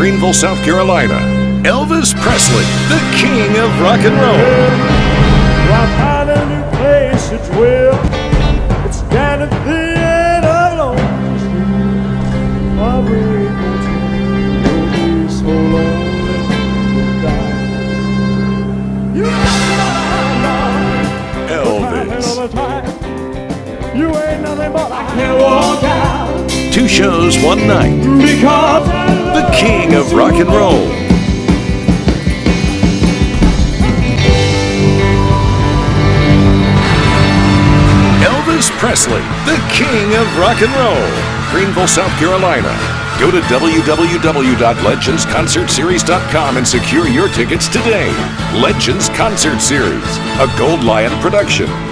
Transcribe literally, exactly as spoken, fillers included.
Greenville, South Carolina. Elvis Presley, the king of rock and roll. I find a new place to dwell. It's down at the end of the street. My rainbow will be so lonely to die. You Elvis. You ain't nothing but I can't walk out. Two shows, one night. Because The king of rock and roll. Elvis Presley, the king of rock and roll. Greenville, South Carolina. Go to w w w dot legends concert series dot com and secure your tickets today. Legends Concert Series, a Gold Lion production.